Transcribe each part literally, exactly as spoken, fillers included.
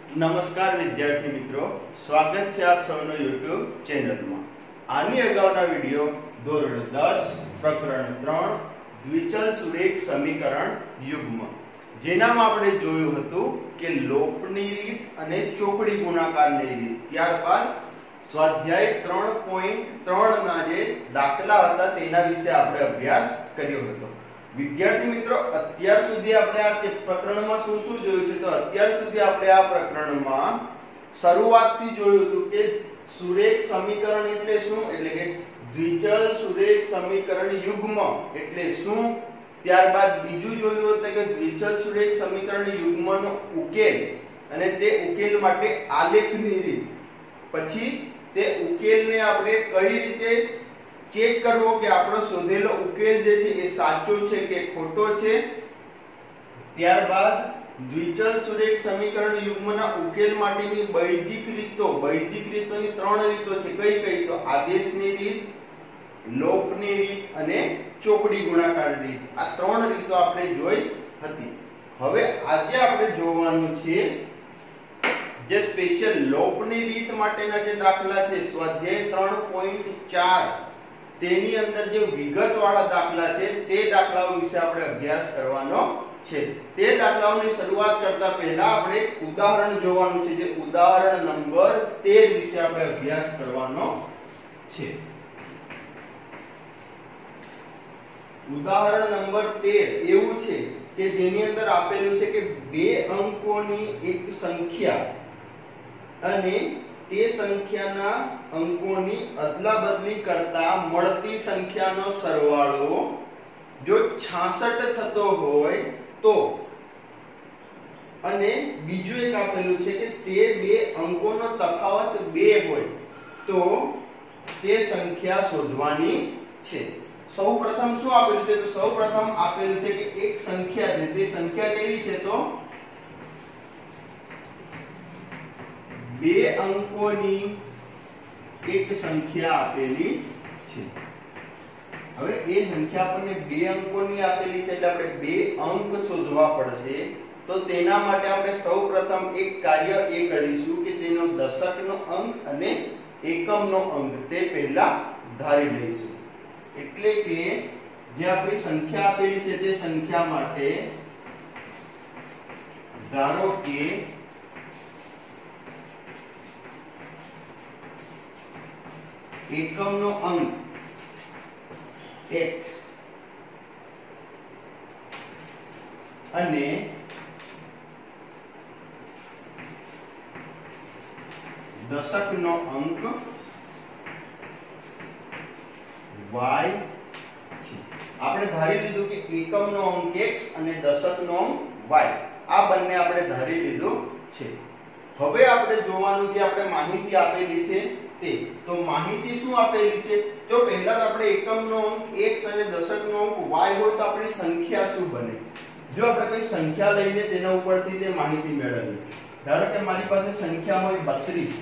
નમસ્કાર વિદ્યાર્થી મિત્રો, સ્વાગત છે આપ સૌનો YouTube ચેનલમાં। આની અગાઉના વિડિયો ધોરણ દસ પ્રકરણ ત્રણ દ્વિચલ સુરેખ સમીકરણ યુગ્મ, જેનામાં આપણે જોયું હતું કે લોપની રીત અને ચોકડી ગુણાકારની રીત। ત્યારબાદ સ્વાધ્યાય ત્રણ પોઈન્ટ ત્રણ ના જે દાખલા હતા તેના વિશે આપણે અભ્યાસ કર્યો હતો। વિદ્યાર્થી મિત્રો, અત્યાર સુધી આપણે આ પ્રકરણમાં શું શું જોયું છે? તો અત્યાર સુધી આપણે આ પ્રકરણમાં શરૂઆતથી જોયું હતું કે સુરેખ સમીકરણ એટલે શું, એટલે કે દ્વિચલ સુરેખ સમીકરણ યુગ્મ એટલે શું। ત્યારબાદ બીજું જોયું હતું કે દ્વિચલ સુરેખ સમીકરણ યુગ્મનો ઉકેલ અને તે ઉકેલ માટે આલેખની રીત। પછી તે ઉકેલને આપણે કઈ રીતે ચેક કરવો કે આપણો શોધેલો ઉકેલ જે છે એ સાચો છે કે ખોટો છે। ત્યારબાદ દ્વિચલ સુરેખ સમીકરણ યુગ્મના ઉકેલ માટેની બૈજિક રીતો, બૈજિક રીતોની ત્રણ રીતો છે। કઈ કઈ? તો આદેશની રીત, લોપની રીત અને ચોકડી ગુણાકાર રીત। આ ત્રણ રીતો આપણે જોઈ હતી। હવે આજે આપણે જોવાનું છે જે સ્પેશિયલ લોપની રીત માટેના જે દાખલા છે સ્વાધ્યાય ત્રણ પોઈન્ટ ચાર તેની અંદર જે વિગતવાળા દાખલા છે તે દાખલાઓ વિશે આપણે અભ્યાસ કરવાનો છે। તે દાખલાઓની શરૂઆત કરતા પહેલા આપણે ઉદાહરણ જોવાનું છે, જે ઉદાહરણ નંબર તેર વિશે આપણે અભ્યાસ કરવાનો છે। ઉદાહરણ નંબર તેર એવું છે કે જેની અંદર આપેલું છે કે બે અંકોની એક સંખ્યા અને તે સંખ્યાના અંકોની અદલાબદલી કરતા મળતી સંખ્યાનો સરવાળો જો છાસઠ થતો હોય તો, અને બીજું એક આપેલું છે કે તે બે અંકોનો તફાવત બે હોય તો તે સંખ્યા શોધવાની છે। સૌપ્રથમ શું આપેલું છે? તો સૌપ્રથમ આપેલું છે કે એક સંખ્યા છે, તે સંખ્યા કેવી છે? તો બે અંકોની એક સંખ્યા આપેલી છે। હવે એ સંખ્યા આપણને બે અંકોની આપેલી છે એટલે આપણે બે અંક શોધવા પડશે। તો તેના માટે આપણે સૌપ્રથમ એક કાર્ય એ કરીશું કે તેનો દશકનો અંક અને એકમનો અંક તે પહેલા ધારી લઈશું। એટલે કે જે આપણી સંખ્યા આપેલી છે તે સંખ્યા માટે ધારો કે એકમનો અંક x અને દશકનો અંક y છે। આપણે ધારી લીધું કે એકમનો અંક x અને દશકનો અંક y, આ બંને આપણે ધારી લીધું છે। હવે આપણે જોવાનું કે આપણે માહિતી આપેલી છે તે, તો માહિતી શું આપેલી છે? તો પહેલા તો આપણે એકમનો અંક x અને દશકનો અંક y હોય તો આપણી સંખ્યા શું બને? જો આપણે કોઈ સંખ્યા લઈને તેના ઉપરથી તે માહિતી મેળવીએ, ધારો કે મારી પાસે સંખ્યા હોય બત્રીસ,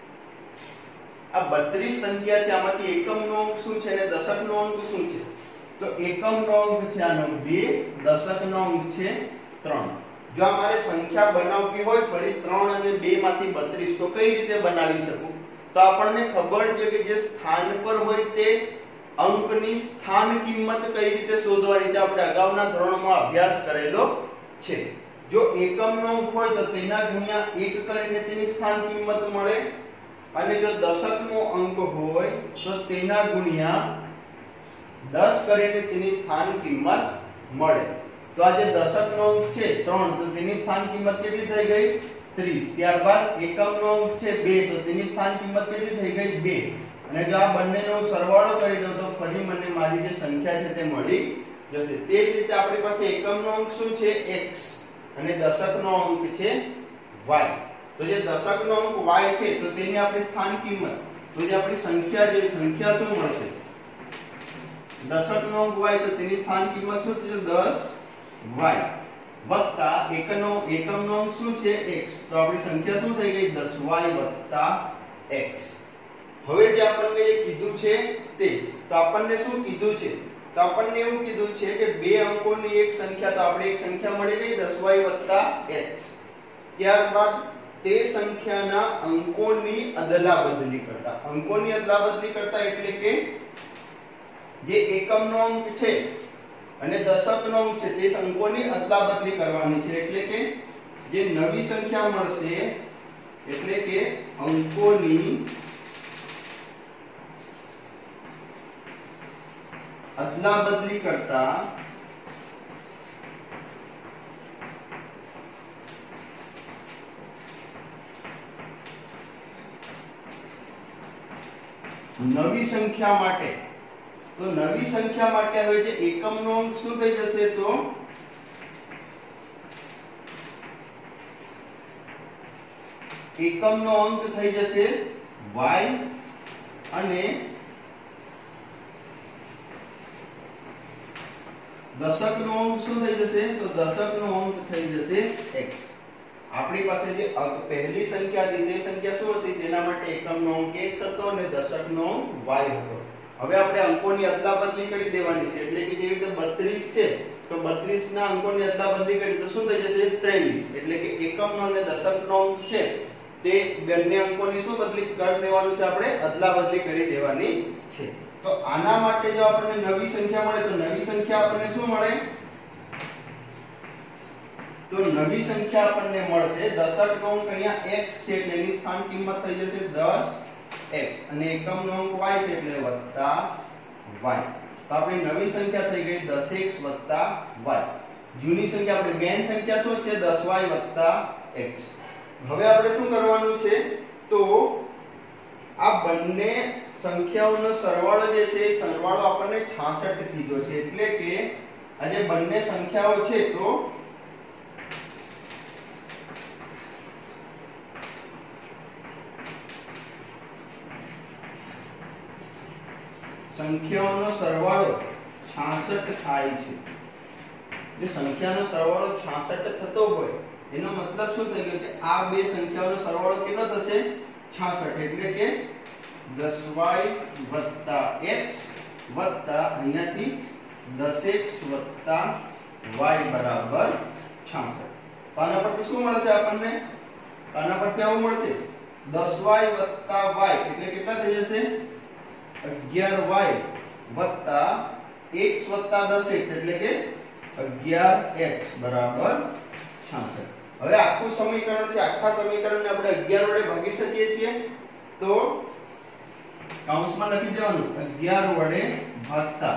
આ બત્રીસ સંખ્યા છે, આમાંથી એકમનો અંક શું છે અને દશકનો અંક શું છે? તો એકમનો અંક છે આનો બે, દશકનો અંક છે ત્રણ। જો આ મારે સંખ્યા બનાવવી હોય ફરી ત્રણ અને બે માંથી બત્રીસ, તો કઈ રીતે બનાવી શકું? તો આપણને ખબર છે કે જે સ્થાન પર હોય તે અંકની સ્થાન કિંમત કઈ રીતે શોધવાની, આપણે અગાઉના ધોરણમાં અભ્યાસ કરેલો છે। જો એકમનો અંક હોય તો તેના ગુણ્યા એક કરીને તેની સ્થાન કિંમત મળે, અને જો દશકનો અંક હોય તો તેના ગુણ્યા દસ કરીને તેની સ્થાન કિંમત મળે। તો આ જે દશકનો અંક છે ત્રણ, તો તેની સ્થાન કિંમત કેટલી થઈ ગઈ? ત્રીસ। ત્યારબાદ એકમનો અંક છે બે, તો તેની સ્થાન કિંમત કેટલી થઈ ગઈ? બે। અને જો આ બંનેનો સરવાળો કરી દઉં તો ફરી મને મારી જે સંખ્યા છે તે મળી જશે। તે જ રીતે આપણી પાસે એકમનો અંક શું છે? x અને દશકનો અંક છે y। તો જે દશકનો અંક y છે તો તેની આપણી સ્થાન કિંમત, તો જે આપણી સંખ્યા જે સંખ્યા શું મળશે? દશકનો અંક y, તો તેની સ્થાન કિંમત શું છે? દસ y વત્તા એકનો એકમનો અંક શું છે? x, તો આપણી સંખ્યા શું થઈ ગઈ? દસ y વત્તા x। હવે જે આપણને એ કીધું છે તે, તો આપણને શું કીધું છે? તો આપણને એવું કીધું છે કે બે અંકોની એક સંખ્યા, તો આપણે એક સંખ્યા મળી ગઈ દસ y વત્તા x। ત્યારબાદ તે સંખ્યાના અંકોની અદલાબદલી કરતા. અંકોની અદલાબદલી કરતા એટલે કે જે એકમનો અંક છે અને દશકનો અંક છે તે અંકોની અદલાબદલી કરવાની છે. એટલે કે જે નવી સંખ્યા મળશે એટલે કે અંકોની અદલાબદલી કરતા નવી સંખ્યા માટે, તો નવી સંખ્યા માટે હવે જે એકમનો અંક શું થઈ જશે, તો એકમનો અંક થઈ જશે y અને દશકનો અંક શું થઈ જશે, તો દશકનો અંક થઈ જશે x. આપણી પાસે જે પહેલી સંખ્યા હતી તે સંખ્યા શું હતી, તેના માટે એકમનો અંક x હતો અને દશકનો અંક y હતો. હવે આપણે અંકોની અદલાબદલી કરી દેવાની છે. એટલે કે જેવી રીતે બત્રીસ છે તો બત્રીસ ના અંકોની અદલાબદલી કરી તો શું થઈ જશે, ત્રેવીસ. એટલે કે એકમનો અને દશકનો અંક છે તે બંને અંકોની શું બદલી કરી દેવાનું છે, આપણે અદલાબદલી કરી દેવાની છે. તો આના માટે જો આપણને નવી સંખ્યા મળે તો નવી સંખ્યા આપણને શું મળે, તો નવી સંખ્યા આપણને મળશે દશકનો અંક અહીંયા x છે એટલે એની સ્થાન કિંમત થઈ જશે દસ x અને એકમનો અંક y છે એટલે વત્તા y. તો આપણી નવી સંખ્યા થઈ ગઈ દસ x વત્તા y. જૂની સંખ્યા આપણી મેઈન સંખ્યા શું છે, દસ y વત્તા x. હવે આપણે શું કરવાનું છે, તો આ બંને સંખ્યાઓનો સરવાળો જે છે એ સરવાળો આપણને છાસઠ કીધો છે. એટલે કે આ જે બંને સંખ્યાઓ છે તો સંખ્યાઓનો સરવાળો છાસઠ થાય છે. જે સંખ્યાનો સરવાળો છાસઠ થતો હોય એનો મતલબ શું થઈ ગયો કે આ બે સંખ્યાઓનો સરવાળો કેટલો થશે, છાસઠ. એટલે કે દસ y વત્તા x વત્તા અહીંયાથી દસ x વત્તા y બરાબર છાસઠ. તો આના પરથી શું મળશે આપણને, આના પરથી આવું મળશે દસ y વત્તા y એટલે કેટલા થઈ જશે, અગિયાર y વત્તા x વત્તા દસ x એટલે કે અગિયાર x બરાબર છાસઠ. હવે આખું સમીકરણ છે, આખા સમીકરણને આપણે અગિયાર વડે ભાગી શકીએ છીએ. તો કૌંસમાં લખી દેવાનું અગિયાર વડે ભાગતા,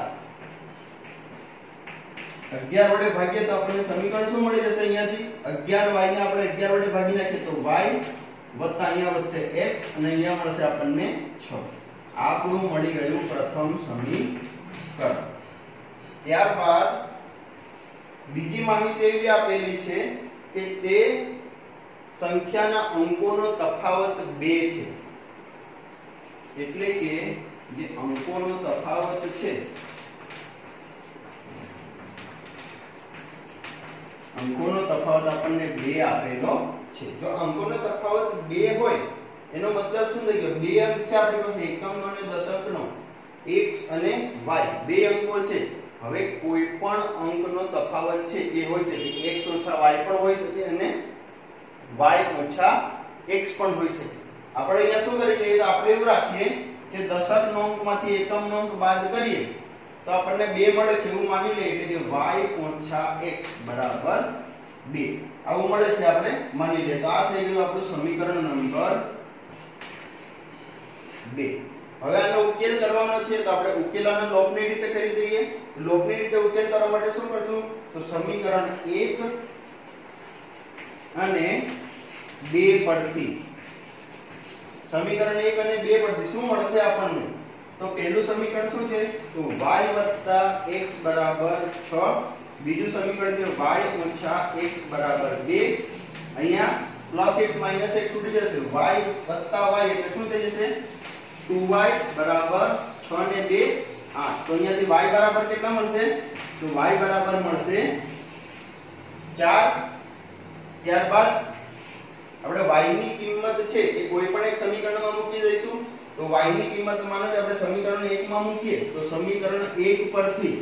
અગિયાર વડે ભાગીએ તો આપણને સમીકરણ શું મળી જશે, અહીંયાથી અગિયાર y ને આપણે અગિયાર વડે ભાગી નાખીએ તો y વત્તા અહીંયા વચ્ચે x અને અહીંયા મળશે આપણને છ. આપણું મળી ગયું પ્રથમ સમીકરણ. ત્યારબાદ બીજી માહિતી એવી આપેલી છે કે તે સંખ્યાના અંકોનો તફાવત બે છે. એટલે કે જે અંકોનો તફાવત છે, અંકોનો તફાવત આપણને બે આપેલો છે. જો અંકોનો તફાવત બે હોય એનો મતલબ શું થઈ ગયો, બે અંક છે આપણી પાસે એકમનો અને દશકનો, x અને y બે અંકો છે. હવે કોઈ પણ અંકનો તફાવત છે એ હોઈ શકે, x ઓછા y પણ હોઈ શકે અને y ઓછા x પણ હોઈ શકે. આપણે અહીંયા શું કરી લઈએ, તો આપણે એવું રાખીએ કે દશકનો અંકમાંથી એકમનો અંક બાદ કરીએ તો આપણને બે મળે છે એવું માની લઈએ. એટલે કે y ઓછા x બરાબર બે આવું મળે છે આપણે માની લઈએ. તો આ થઈ ગયું આપણું સમીકરણ નંબર બે. હવે આનો ઉકેલ કરવાનો છે તો આપણે ઉકેલાનો લોપની રીતે કરી દઈએ. લોપની રીતે ઉકેલ કરવા માટે શું કરશું, તો સમીકરણ એક અને બે પરથી, સમીકરણ એક અને બે પરથી શું મળશે આપણને, તો પહેલું સમીકરણ શું છે, તો y + x બરાબર છ. બીજું સમીકરણ છે y ઓછા x બરાબર બે. અહીંયા પ્લસ x માઈનસ x ઉડી જશે, y વત્તા y એટલે શું થઈ જશે, ટુ વાય બરાબર છ ને બે આઠ. તો અહીંયાથી y બરાબર કેટલા મળશે, તો y બરાબર મળશે ચાર. ત્યારબાદ આપણે y ની કિંમત છે એ કોઈ પણ એક સમીકરણમાં મૂકી દઈશું. તો y ની કિંમત માનો કે આપણે સમીકરણ એક માં મૂકીએ તો સમીકરણ એક પરથી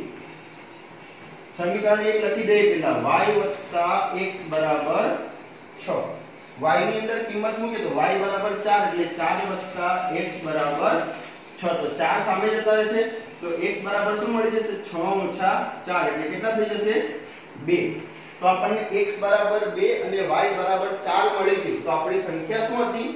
સમીકરણ એક લખી દઈએ પેલા y + x બરાબર છ. y ની અંદર કિંમત મૂકે તો y બરાબર ચાર એટલે ચાર વત્તા x બરાબર છ, તો ચાર સામે જતા રહેશે તો x બરાબર શું મળી જશે? છ ઓછા ચાર એટલે કેટલા થઈ જશે? બે. તો આપણને x બરાબર બે અને y બરાબર ચાર મળી ગયું. તો આપણી સંખ્યા શું હતી?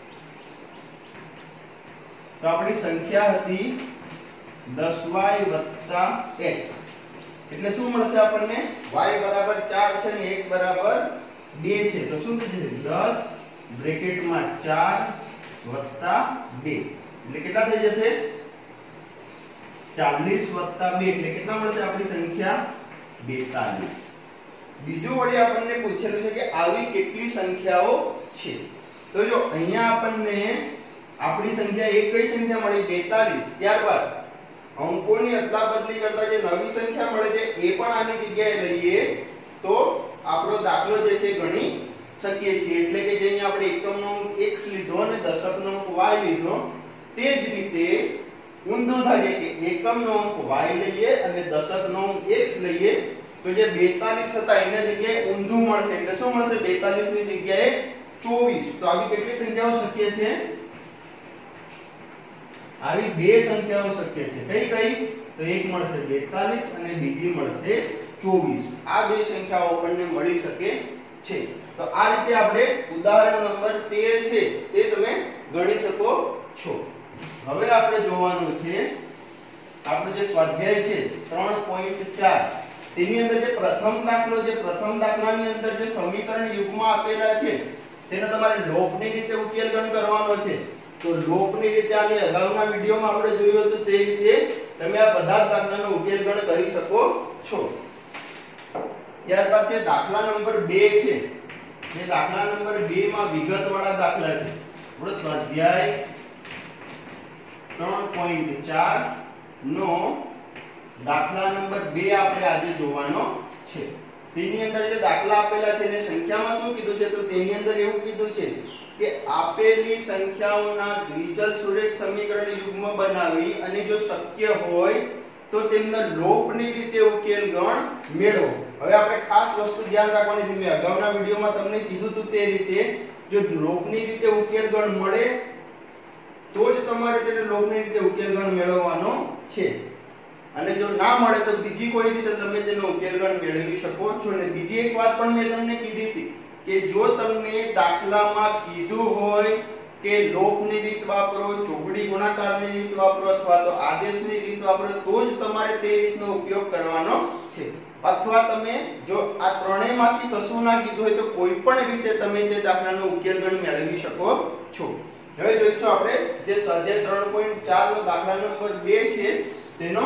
તો આપણી સંખ્યા હતી દસ વાય વત્તા x. એટલે શું મળશે આપણને? y બરાબર ચાર છે અને x બરાબર બે છે. તો શું થશે? દસ બ્રેકેટમાં ચાર વત્તા બે એટલે કેટલા થઈ જશે? ચાલીસ વત્તા બે એટલે કેટલા મળશે આપણી સંખ્યા? બેતાલીસ. બીજું વળી આપણને પૂછેલું છે કે આવી કેટલી સંખ્યાઓ છે. તો જો અહીંયા આપણને આપણી સંખ્યા એક કઈ સંખ્યા મળી? બેતાલીસ. ત્યારબાદ અંકોની અદલા બદલી કરતા જે નવી સંખ્યા મળે છે એ પણ આની જગ્યાએ લઈએ તો આપણો દાખલો જે છે ગણી શકીએ છીએ. એટલે કે જે અહીંયા આપણે એકમનો અંક x લીધો અને દશકનો અંક y લીધો તે જ રીતે ઊંધું થાય કે એકમનો અંક y લઈએ અને દશકનો અંક x લઈએ તો જે બેતાલીસ હતા એના જગ્યાએ ઊંધું મળશે. એટલે શું મળશે? બેતાલીસ ની જગ્યાએ ચોવીસ. તો આવી કેટલી સંખ્યાઓ શક્ય છે? આવી બે સંખ્યાઓ શક્ય છે. કઈ કઈ? તો એક મળશે બેતાલીસ અને બીજી મળશે ચોવીસ. આ બે સંખ્યાઓ આપણને મળી શકે છે. તો આ રીતે આપણે ઉદાહરણ નંબર તેર છે તે તમે ગણી શકો છો. હવે આપણે જોવાનું છે આપણો જે સ્વાધ્યાય છે ત્રણ પોઈન્ટ ચાર તેની અંદર જે પ્રથમ દાખલો છે પ્રથમ દાખલાની અંદર જે સમીકરણ યુગમાં આપેલા છે તેને તમારે લોપની રીતે ઉકેલ ગણ કરવાનો છે. તો લોપની રીતે આની અગાઉના વિડિયોમાં આપણે જોયું હતું તે રીતે તમે આ બધા જ દાખલાનો ઉકેલ ગણ કરી શકો છો. ત્યારબાદ જે દાખલા નંબર બે છે જે દાખલા નંબર બે માં વિગતવાળા દાખલા છે. આપણો સ્વાધ્યાય ત્રણ પોઈન્ટ ચાર નો દાખલા નંબર બે આપણે આજે જોવાનો છે. તેની અંદર જે દાખલા આપેલા છે એને સંખ્યામાં શું કીધું છે? તો તેની અંદર એવું કીધું છે કે આપેલી સંખ્યાઓના દ્વિચલ સુરેખ સમીકરણ યુગ્મ બનાવી અને જો શક્ય હોય તો તેમના લોપની રીતે ઉકેલ ગણ મેળવો. હવે આપણે ખાસ વસ્તુ ધ્યાન રાખવાની છે. મેં અગાઉના વિડિયોમાં તમને કીધું હતું તે રીતે જો લોપની રીતે ઉકેલ ગણ મળે તો જ તમારે તેને લોપની રીતે ઉકેલ ગણ મેળવવાનો છે. અને જો ના મળે તો બીજી કોઈ રીતે તમે તેનો ઉકેલ ગણ મેળવી શકો છો. અને બીજી એક વાત પણ મેં તમને કીધી હતી કે જો તમને દાખલામાં કીધું હોય કે લોપની રીત વાપરો, ચોકડી ગુણાકારની રીત વાપરો અથવા તો આદેશની રીત વાપરો તો જ તમારે તે રીતનો ઉપયોગ કરવાનો છે. અથવા તમે જો આ ત્રણેયમાંથી કશું ના કીધું હોય તો કોઈ પણ રીતે તમે તે દાખલાનો ઉકેલ ગણ મેળવી શકો છો. હવે જોઈશું આપણે જે સ્વાધ્યાય ત્રણ પોઈન્ટ ચાર નો દાખલા નંબર બે છે તેનો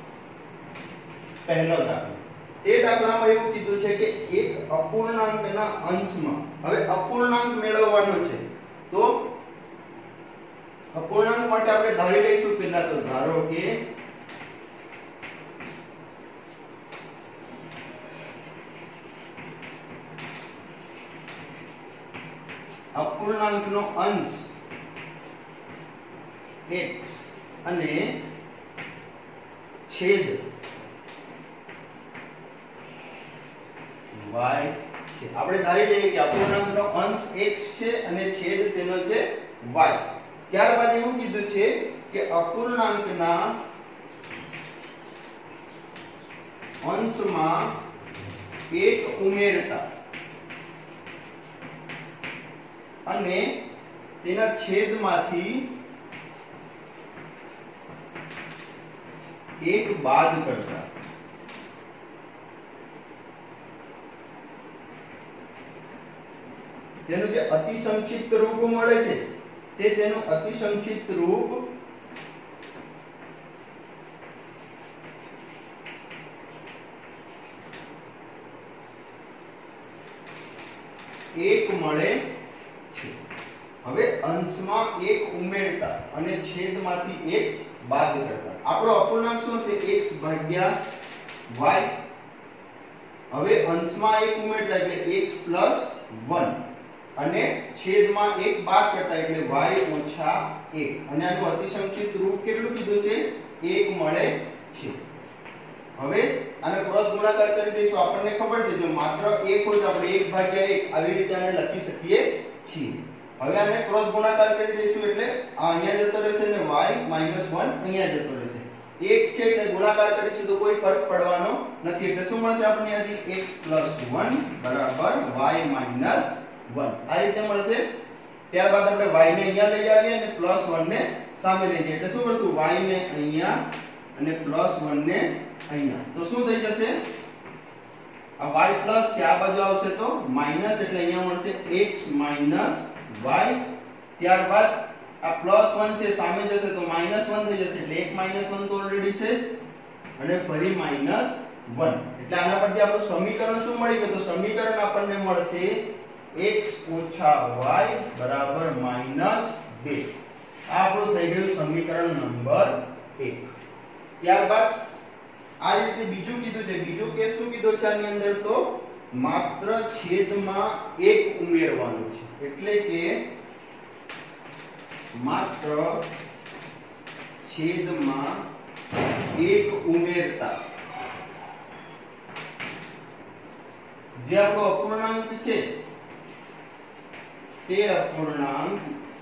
પહેલો દાખલો. તે દાખલામાં એવું કીધું છે કે એક અપૂર્ણાંકના અંશમાં હવે અપૂર્ણાંક મેળવવાનો છે. તો અપૂર્ણાંક માટે આપણે ધારી લઈશું પહેલા તો ધારો કે અપૂર્ણાંકનો અંશ x અને છેદ y છે. આપણે ધારી લઈએ કે અપૂર્ણાંકનો અંશ x છે અને છેદ તેનો છે y. ત્યારબાદ એવું કીધું છે કે અપૂર્ણાંકના અંશમાં એક ઉમેરતા અને તેના છેદમાંથી એક બાદ કરતા તેનું જે અતિ સંક્ષિપ્ત રૂપ મળે છે તે તેનું અતિ સંક્ષિપ્ત રૂપ એક મળે છે. હવે અંશમાં એક ઉમેરતા અને છેદમાંથી એક બાદ કરતા આપણો અપૂર્ણાંક શું છે? x ભાગ્યા y. હવે અંશમાં એક ઉમેરતા એટલે x પ્લસ વન અને છેદમાં એક બાદ કરતા એટલે y ઓછા એક. અને આનું અતિસંક્ષિપ્ત રૂપ કેટલું કીધું છે? એક મળે છે. હવે આને ક્રોસ ગુણાકાર કરી દઈશું. આપણને ખબર છે જો માત્ર એક હોય તો આપણે એક ભાગ્યા એક આવી રીતે આને લખી શકીએ છીએ. હવે આને ક્રોસ ગુણાકાર કરી દઈશું એટલે આ અહીંયા જતો રહેશે ને y માઈનસ વન અહીંયા જતો રહેશે. એક છે એટલે ગુણાકાર કરીશું તો કોઈ ફરક પડવાનો નથી. એટલે શું મળશે આપણને અહીંથી x વન બરાબર y માઈનસ વન આ રીતે મળશે. ત્યારબાદ આપણે y ને અહીંયા લઈ આવીએ અને પ્લસ વન ને સામે લઈ જઈએ એટલે શું કરશું y ને અહીંયા અને પ્લસ વન ને અહીંયા. તો શું થઈ જશે આ y પ્લસ છે આ બાજુ આવશે તો માઈનસ એટલે અહીંયા મળશે x માઈનસ y. ત્યારબાદ આ પ્લસ વન છે સામે જશે તો માઈનસ વન થઈ જશે એટલે એક માઈનસ વન તો ઓલરેડી છે અને ફરી માઈનસ વન. એટલે આના પરથી આપણું સમીકરણ શું મળી ગયું? તો સમીકરણ આપણને મળશે x ઓછા y બરાબર માઈનસ બે. આ આપણું થઈ ગયું સમીકરણ નંબર એક. ત્યારબાદ આ રીતે બીજું કીધું છે. બીજું કેસ શું કીધું છે આની અંદર? તો માત્ર છેદમાં એક ઉમેરવાનું છે. એટલે કે માત્ર છેદમાં એક ઉમેરતા જે આપણો અપૂર્ણાંક છે તે અપૂર્ણાંક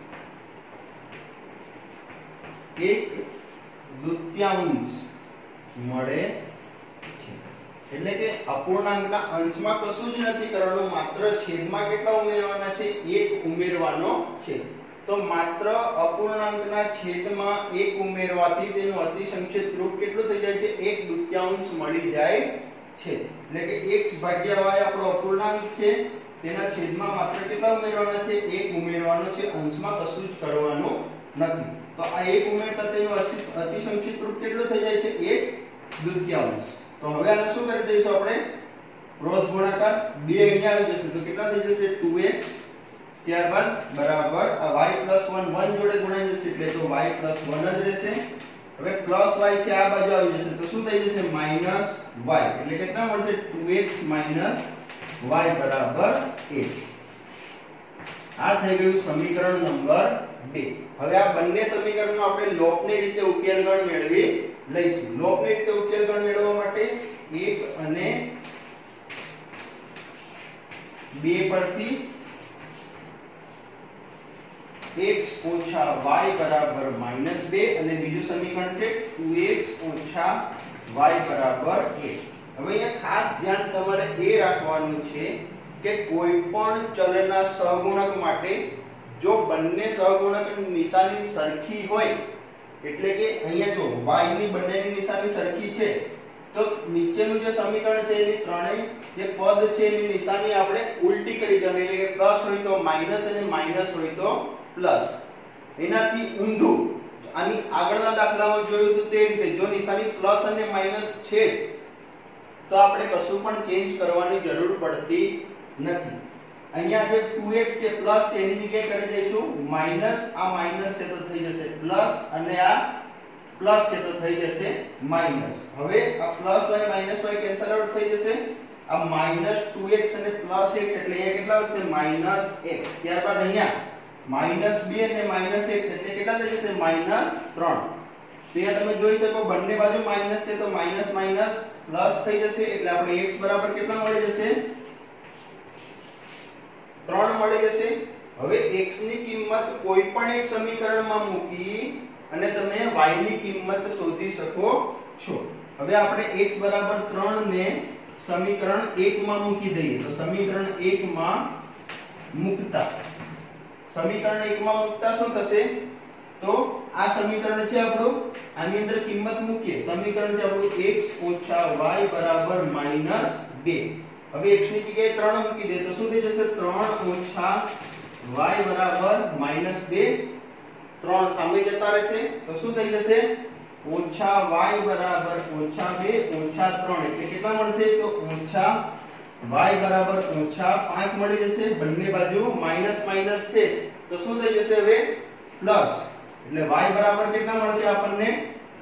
એક દૂત્યાંશ મળે છે. એટલે કે અપૂર્ણાંકના અંશમાં કશું જ નથી કરવાનું, માત્ર છેદમાં કેટલા ઉમેરવાના છે? એક ઉમેરવાનો છે. તો માત્ર અપૂર્ણાંકના છેદમાં એક ઉમેરવાથી તેનું અતિસંક્ષિપ્ત રૂપ કેટલું થઈ જાય છે? એક દૂત્યાંશ મળી જાય છે. એટલે કે x ભાગ્યા y આપણો અપૂર્ણાંક છે, તેના છેદમાં માત્ર કેટલા ઉમેરવાના છે? એક ઉમેરવાનો છે, અંશમાં કશું જ કરવાનું નથી. તો આ એક ઉમેરતા તેનું અતિસંક્ષિપ્ત રૂપ કેટલું થઈ જાય છે? એક દૂત્યાંશ. તો હવે આને શું કરી દઈશું આપણે? ક્રોસ ગુણાકાર. બે અહીંયા આવી જશે તો કેટલા થઈ જશે? Two X. ત્યારબાદ બરાબર આ y વન વન જોડે ગુણાઈ જશે એટલે તો y વન જ રહેશે. હવે પ્લસ y છે આ બાજુ આવી જશે તો શું થઈ જશે? Minus y. એટલે કેટલા મળશે? ટુ એક્સ માઈનસ y બરાબર એક. આ થઈ ગયું સમીકરણ નંબર બે. હવે આ બંને સમીકરણનો આપણે લોપની રીતે ઉકેલગણ મેળવી લઈશું. લોપની રીતે ઉકેલગણ મેળવવા માટે એક અને બે પરથી x ઓછા y બરાબર માઈનસ બે અને બીજું સમીકરણ છે ટુ એક્સ ઓછા y બરાબર એક. હવે અહીંયા ખાસ ધ્યાન તમારે એ રાખવાનું છે કે કોઈ પણ ચલના સહગુણક માટે જો બંને સહગુણકની નિશાની સરખી હોય એટલે કે અહીંયા જો y ની બંનેની નિશાની સરખી છે તો નીચેનું જે સમીકરણ છે એની ત્રણેય જે પદ છે એની નિશાની આપણે ઉલટી કરી દેવાની. એટલે કે પ્લસ હોય તો માઈનસ અને માઈનસ હોય તો પ્લસ. એનાથી ઊંધું આની આગળના દાખલામાં જોયું તો તે રીતે જો નિશાની પ્લસ અને માઈનસ છે તો આપણે કશું પણ ચેન્જ કરવાની જરૂર પડતી નથી. અહીંયા જે ટુ એક્સ છે પ્લસ છે એની જગ્યાએ કરી દઈશું માઈનસ. આ માઈનસ છે તો થઈ જશે પ્લસ અને આ પ્લસ છે તો થઈ જશે માઈનસ. હવે આ plus y minus y cancel out થઈ જશે. આ માઈનસ ટુ એક્સ અને પ્લસ x એટલે અહીંયા કેટલા આવશે? Minus x. ત્યારબાદ અહીંયા માઈનસ બે અને માઈનસ x એટલે કેટલા થઈ જશે? માઈનસ ત્રણ. ત્યાં તમે જોઈ શકો બંને બાજુ માઈનસ છે તો માઈનસ માઈનસ પ્લસ થઈ જશે એટલે આપણે x બરાબર કેટલા મળી જશે? ત્રણ મળી જશે. હવે x ની કિંમત કોઈ પણ એક સમીકરણમાં મૂકી અને તમે y ની કિંમત શોધી શકો છો. હવે આપણે x બરાબર ત્રણ ને સમીકરણ એક માં મૂકી દઈએ તો સમીકરણ એક માં મૂકતા સમીકરણ એક માં મૂકતા શું થશે? તો આ સમીકરણ છે આપણું, આની અંદર કિંમત મૂકીએ. સમીકરણ છે આપણું x ઓછા y બરાબર માઈનસ બે. હવે x ની જગ્યાએ ત્રણ મૂકી દે તો શું થઈ જશે? ત્રણ ઓછા y બરાબર માઈનસ બે. ત્રણ સામે જતા રહેશે તો શું થઈ જશે? ઓછા y બરાબર ઓછા બે ઓછા ત્રણ એટલે કેટલા મળશે? તો ઓછા y બરાબર ઓછા પાંચ મળી જશે. બંને બાજુ માઈનસ માઈનસ છે તો શું થઈ જશે? હવે પ્લસ એટલે y બરાબર કેટલા મળશે આપણને?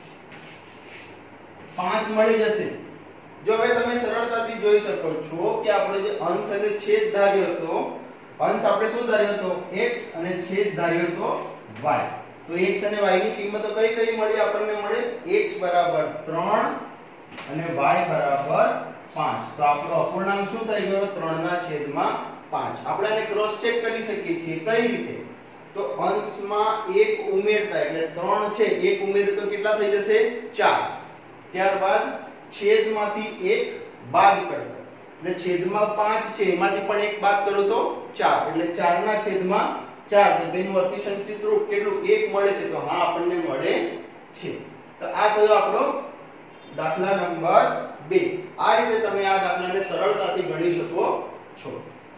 પાંચ મળી જશે. જો હવે તમે સરળતાથી જોઈ શકો છો કે આપણે જે અંશ અને છેદ ધાર્યો હતો, અંશ આપણે શું ધાર્યો હતો? x અને છેદ ધાર્યો હતો y. તો x અને y ની કિંમતો કઈ કઈ મળી આપણને? મળે x બરાબર ત્રણ અને y બરાબર પાંચ. તો આપણો અપૂર્ણાંક શું થઈ ગયો? ત્રણ ના છેદમાં પાંચ. આપણે આને ક્રોસ ચેક કરી શકીએ છીએ. કઈ રીતે? તો અંશમાં એક ઉમેરતા એટલે ત્રણ છે, એક ઉમેરે તો કેટલા થઈ જશે? ચાર. ત્યારબાદ છેદમાંથી એક બાદ કરતા એટલે છેદમાં પાંચ છે, એમાંથી પણ એક બાદ કરો તો ચાર, એટલે ચાર ના છેદમાં ચાર. તો તેનું અતિસંક્ષિપ્ત રૂપ કેટલું? એક મળે છે. તો હા આપણને મળે છે. તો આ થયો આપણો દાખલા નંબર બે. આ રીતે તમે આ દાખલાને સરળતાથી ગણી શકો છો.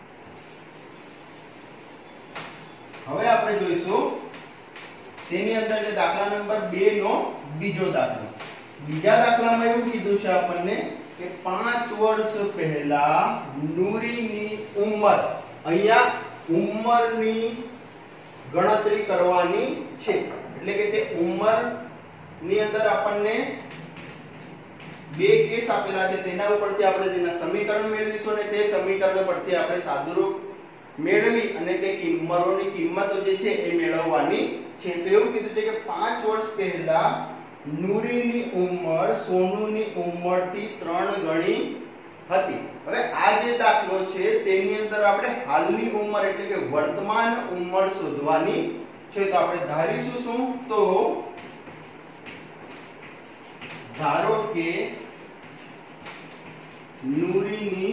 હવે આપણે જોઈશું તેની અંદર જે દાખલા નંબર બે નો બીજો દાખલો. બીજા દાખલામાં એવું કીધું છે આપણને કે પાંચ વર્ષ પહેલા નૂરીની ઉંમર, અહીંયા ઉંમરની ગણતરી કરવાની છે. એટલે કે તે ઉંમર ની અંદર આપણને બે કેસ આપેલા છે, તેના ઉપરથી આપણે તેના સમીકરણ મેળવીશું અને તે સમીકરણ પરથી આપણે સાદુરૂપ મેળવી અને તે કિંમતોની કિંમતો જે છે એ મેળવવાની છે. તો એવું કીધું છે કે પાંચ વર્ષ પહેલા નૂરીની ઉંમર સોનુની ઉંમરથી ત્રણ ગણી હતી. હવે આ જે દાખલો છે તેની અંદર આપણે હાલની ઉંમર એટલે કે વર્તમાન ઉંમર શોધવાની છે. તો આપણે ધારીશું શું? તો ધારો કે નૂરીની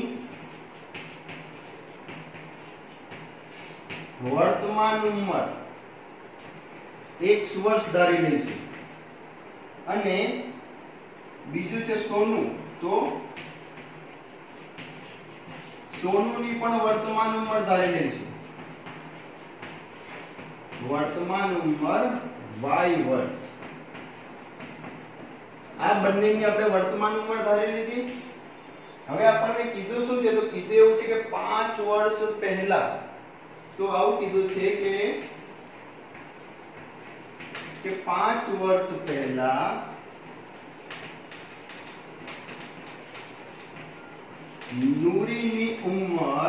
વર્તમાન ઉંમર એક વર્ષ ધારી લઈશું અને બીજું છે સોનું, તો સોનુની પણ વર્તમાન ઉંમર ધારી લઈશું. વર્તમાન ઉંમર વાય વર્ષ. આ બંનેની આપણે વર્તમાન ઉંમર ધારી લીધી. હવે આપણને કીધું શું છે? તો કીધું એવું છે કે પાંચ વર્ષ પહેલા, તો આવું કીધું છે કે કે પાંચ વર્ષ પહેલા નૂરીની ઉંમર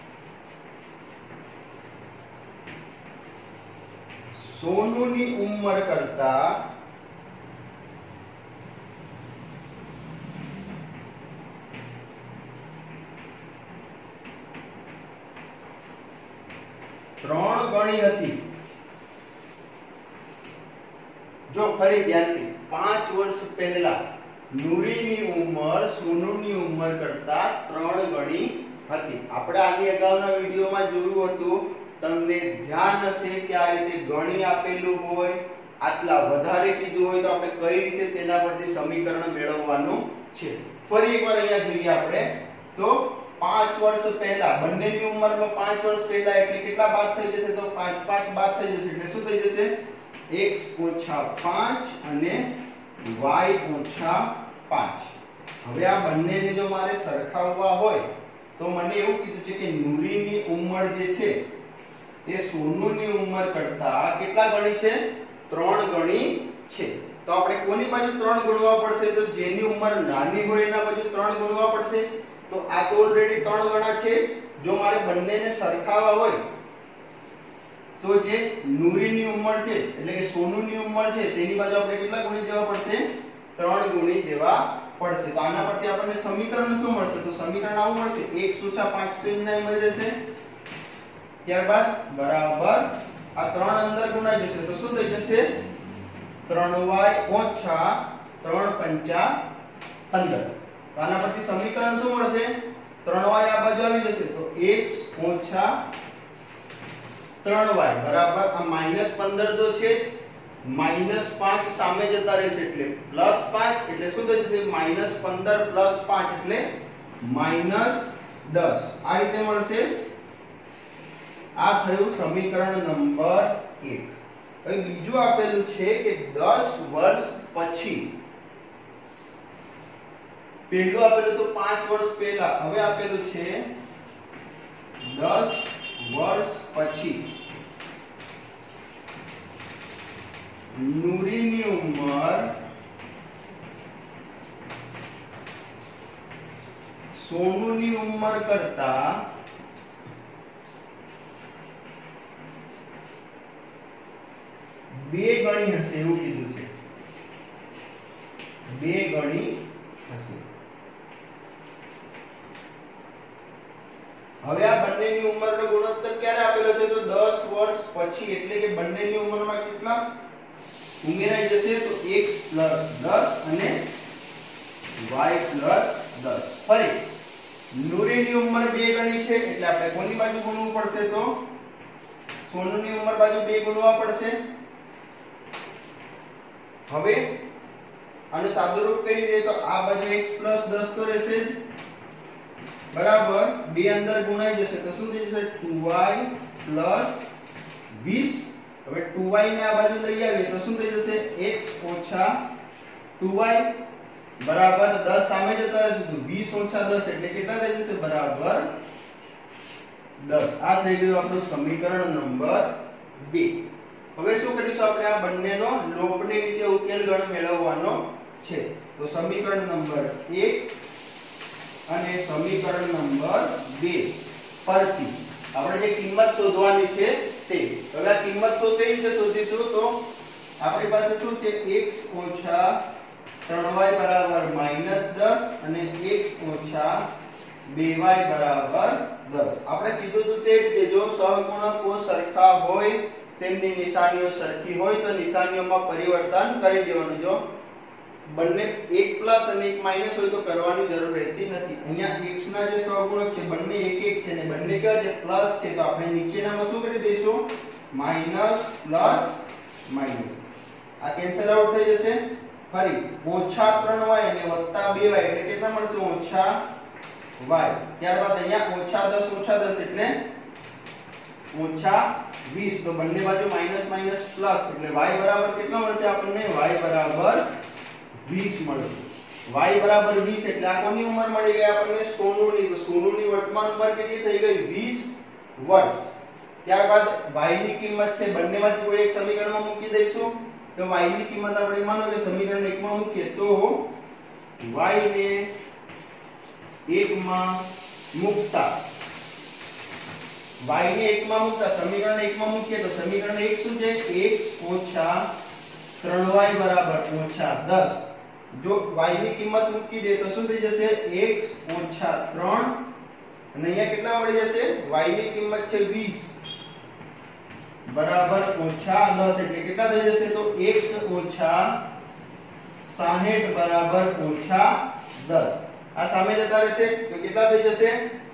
સોનુની ઉંમર કરતા ત્રણ ગણી હતી. જો ફરી ધ્યાનથી, પાંચ વર્ષ પહેલા નૂરીની ઉંમર સોનુની ઉંમર કરતા ત્રણ ગણી હતી. આપણે આની અગાઉના વિડીયોમાં જોયું હતું, તમને ધ્યાન હશે કે આ રીતે ગણી આપેલું હોય, આટલા વધારે કીધું હોય તો આપણે કઈ રીતે તેના પરથી સમીકરણ મેળવવાનું છે. ફરી એકવાર અહીંયા જોઈએ આપણે. તો પાંચ વર્ષ પહેલા બંનેની ઉંમરમાં પાંચ વર્ષ પહેલા એટલે કેટલા બાદ થઈ જશે? તો પાંચ પાંચ બાદ થઈ જશે એટલે શું થઈ જશે? x ઓછા પાંચ અને y ઓછા પાંચ. હવે આ બંનેને જો મારે સરખાવવા હોય તો મને એવું કીધું છે કે નૂરીની ઉંમર જે છે એ સોનુની ઉંમર કરતા કેટલા ગણી છે? ત્રણ ગણી છે. તો આપણે કોની બાજુ ત્રણ ગણવા પડશે? તો જેની ઉંમર નાની હોય એના બાજુ ત્રણ ગણવા પડશે. તો આ તો ઓલરેડી ત્રણ ગણા છે. જો મારે બંનેને સરખાવવા હોય તો જે નૂરીની ઉંમર છે એટલે કે સોનુની ઉંમર છે તેની બાજુ આપણે કેટલા ગુણી દેવા પડશે? ત્રણ ગુણી દેવા પડશે. તો આના પરથી આપણને સમીકરણ શું મળશે? તો સમીકરણ આવું મળશે, x ઓછા પાંચ તો એમના એમ જ રહેશે. ત્યારબાદ બરાબર આ ત્રણ અંદર ગુણાઈ જશે તો શું થઈ જશે? ત્રણ વાય ઓછા ત્રણ પંચા પંદર. તો આના પરથી સમીકરણ શું મળશે? ત્રણ વાય આ બાજુ આવી જશે તો x ઓછા ત્રણ વાય બરાબર આ માઈનસ પંદર તો છે જ, માઈનસ પાંચ સામે જતા રહેશે એટલે પ્લસ પાંચ, એટલે શું થઈ જશે? માઈનસ પંદર પ્લસ પાંચ એટલે માઈનસ દસ. આ રીતે મળશે. આ થયું સમીકરણ નંબર એક. હવે બીજું આપેલું છે કે દસ વર્ષ પછી. પહેલું આપેલું તો પાંચ વર્ષ પહેલા, હવે આપેલું છે દસ વર્ષ પછી નૂરીની ઉંમર સોનુની ઉંમર કરતા બે ગણી હશે એવું કીધું છે. બે ગણી હશે. હવે આ બંનેની ઉંમરનો ગુણોત્તર ક્યારે આપેલો છે તો દસ વર્ષ પછી, એટલે કે બંનેની ઉંમરમાં કેટલા ઉમેરાઈ જશે તો x દસ અને y દસ. ફરી નૂરીની ઉંમર બે ગણી છે એટલે આપણે કોની બાજુ ગુણવું પડશે તો સોનુની ઉંમર બાજુ બે ગુણવા પડશે. હવે આનું સાદુરૂપ કરી દે તો આ બાજુ x દસ તો રહેશે જ, બરાબર. બે અંદર ગુણાઈ જશે તો શું થઈ જશે ટુ વાય વીસ. હવે ટુ વાય ને આ બાજુ લઈ આવીએ તો શું થઈ જશે x ટુ વાય બરાબર દસ સામે જતા રહેશે તો વીસ દસ એટલે કેટલા થઈ જશે બરાબર દસ. આ થઈ ગયું આપણું સમીકરણ નંબર બે. હવે શું કરીશું આપણે આ બંનેનો લોપની રીતે ઉકેલ ગણ મેળવવાનો છે. તો સમીકરણ નંબર એક અને સમીકરણ નંબર બે પરથી આપણે જે કિંમત શોધવાની છે તે. હવે આ કિંમત તો કઈ રીતે શોધીશું તો આપણી પાસે શું છે x ત્રણ વાય બરાબર માઈનસ દસ અને x બે વાય બરાબર દસ. આપણે કીધું હતું તે રીતે જો સહગુણકો સરખા હોય તેમની નિશાનીઓ સરખી હોય તો નિશાનીઓમાં પરિવર્તન કરી દેવાનું. જો બંને એક પ્લસ અને એક માઈનસ હોય તો કરવાની જરૂર રહેતી નથી. અહીંયા x ના જે સહગુણક છે બંને એક એક છે ને બંને કેવા છે પ્લસ છે તો આપણે નીચેનામાં શું કરી દઈશું માઈનસ પ્લસ માઈનસ. આ કેન્સલ આઉટ થઈ જશે. ફરી ઓછા ત્રણ વાય અને વત્તા બે વાય એટલે કેટલા મળશે ઓછા વાય. ત્યારબાદ અહીંયા ઓછા દસ ઓછા દસ એટલે ઓછા વીસ. તો બંને બાજુ માઈનસ માઈનસ પ્લસ એટલે y બરાબર કેટલા મળશે આપણને y બરાબર વીસ મળશે. y બરાબર વીસ એટલે આ કોની ઉંમર મળી ગઈ આપણને સોનુની. તો સોનુની વર્તમાન ઉંમર કેટલી થઈ ગઈ વીસ વર્ષ. ત્યારબાદ y ની કિંમત છે બંનેમાંથી કોઈ એક સમીકરણમાં મૂકી દઈશું. તો y ની કિંમત આપણે માનો કે સમીકરણ એક માં મૂકીએ તો y ને એક માં મૂકતા y ને એક માં મૂકતા સમીકરણ એક માં મૂકીએ તો સમીકરણ એક શું છે x ત્રણ વાય બરાબર દસ. જો y ની કિંમત મૂકી દે તો શું થઈ જશે x ત્રણ અને અહીંયા કેટલા મળી જશે y ની કિંમત છે વીસ બરાબર ઓછા દસ એટલે કેટલા થઈ જશે તો x સાહીઠ બરાબર ઓછા દસ. આ સામે જતા રહેશે તો કેટલા થઈ જશે